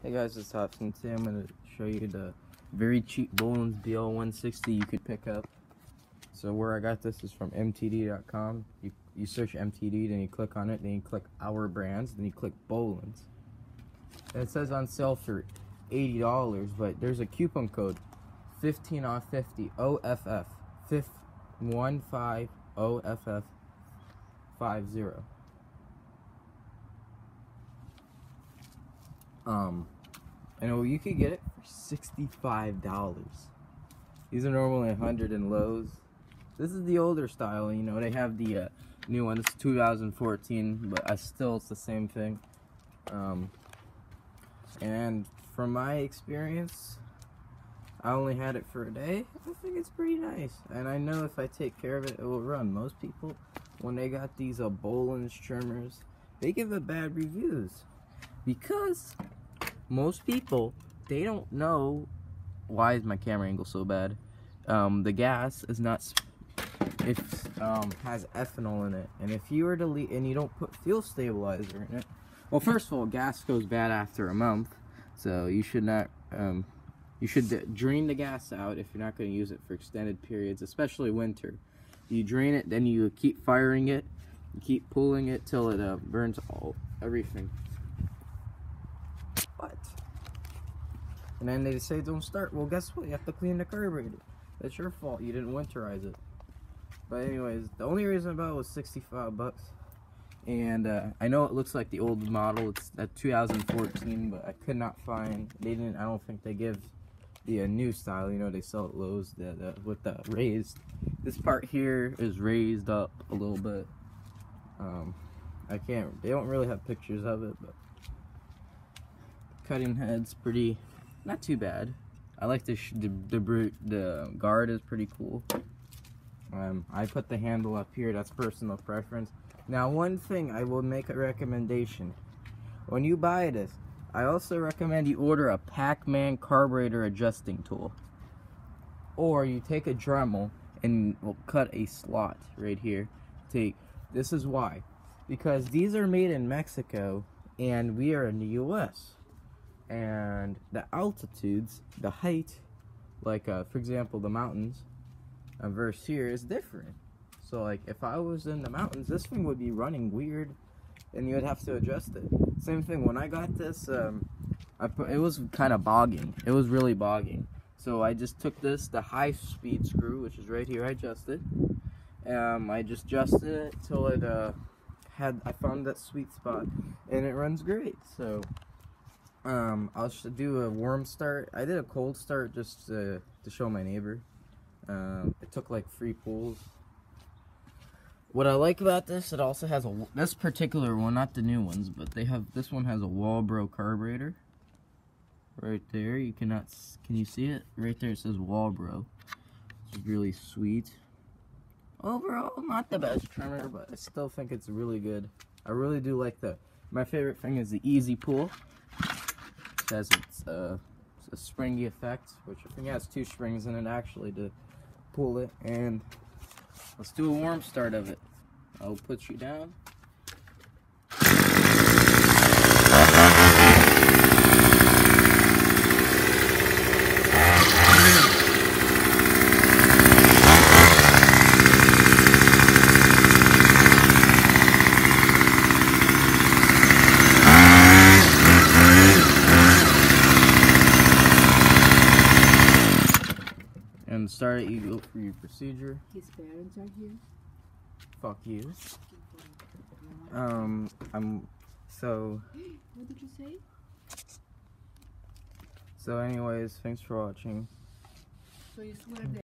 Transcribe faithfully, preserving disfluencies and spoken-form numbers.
Hey guys, it's Hobson. Today I'm going to show you the very cheap Bohlins B L one sixty you could pick up. So where I got this is from M T D dot com. You, you search M T D, then you click on it, then you click Our Brands, then you click Bohlins. And it says on sale for eighty dollars, but there's a coupon code fifteen off fifty O F F one five O F F fifty. Um, and you could get it for sixty-five dollars. These are normally a hundred in Lowe's. This is the older style, you know, they have the uh, new one. It's two thousand fourteen, but I still, it's the same thing. Um, and from my experience, I only had it for a day. I think it's pretty nice. And I know if I take care of it, it will run. Most people, when they got these uh, Bohlins trimmers, they give it bad reviews. Because most people, they don't know, why is my camera angle so bad? Um, the gas is not, it um, has ethanol in it, and if you were to leave, and you don't put fuel stabilizer in it, well, first of all, gas goes bad after a month, so you should not, um, you should drain the gas out if you're not going to use it for extended periods, especially winter. You drain it, then you keep firing it, you keep pulling it till it uh, burns all, everything. But, and then they say don't start. Well, guess what? You have to clean the carburetor. That's your fault. You didn't winterize it. But anyways, the only reason about it was sixty-five bucks. And uh, I know it looks like the old model. It's at two thousand fourteen, but I could not find. They didn't. I don't think they give the uh, new style. You know, they sell at Lowe's the, the, with the raised. This part here is raised up a little bit. Um, I can't. They don't really have pictures of it, but. Cutting head's pretty, not too bad. I like the sh the, the the guard is pretty cool. Um, I put the handle up here. That's personal preference. Now, one thing I will make a recommendation: when you buy this, I also recommend you order a Pac-Man carburetor adjusting tool, or you take a Dremel and will cut a slot right here. Take this is why, because these are made in Mexico and we are in the U S And the altitudes, the height, like uh, for example the mountains uh, versus here is different. So like if I was in the mountains, this thing would be running weird and you would have to adjust it. Same thing when I got this, um, I put, it was kind of bogging. It was really bogging. So I just took this, the high speed screw, which is right here, I adjusted. Um, I just adjusted it till it uh, had, I found that sweet spot and it runs great. So Um, I'll do a warm start. I did a cold start just to, to show my neighbor. Um, it took like three pulls. What I like about this, it also has a, this particular one, not the new ones, but they have, this one has a Walbro carburetor. Right there, you cannot, can you see it? Right there it says Walbro. It's really sweet. Overall, not the best trimmer, but I still think it's really good. I really do like the, my favorite thing is the easy pull. It has its, uh, a springy effect, which I think has two springs in it actually to pull it. And let's do a warm start of it. I'll put you down. And start it, you go for your procedure. His parents are here. Fuck you. Um, I'm, so. What did you say? So anyways, thanks for watching. So you swear that